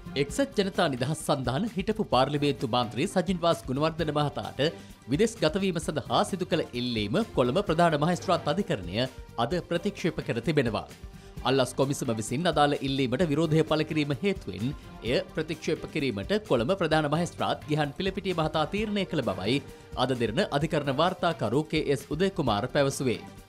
එක්සත් ජනතා නිදහස් සන්ධාන හිටපු පාර්ලිමේන්තු මන්ත්‍රී සජින් වාස් ගුණවර්ධන මහතාට විදෙස් ගතවීම සඳහා සිදු කළ එල්ලීම කොළඹ ප්‍රධාන මහේස්ත්‍රාත් අධිකරණය අද ප්‍රතික්ෂේප කර තිබෙනවා. අල්ලස් කොමිසම විසින් අදාළ ඉල්ලීමට විරෝධය පළ කිරීම හේතුවෙන් එය ප්‍රතික්ෂේප කිරීමට කොළඹ ප්‍රධාන මහේස්ත්‍රාත් ගිහන් පිළපිටිය මහතා තීරණය කළ බවයි අද දෙරණ අධිකරණ වාර්තාකරු කේ.එස්. උදයකුමාර පැවසුවේ.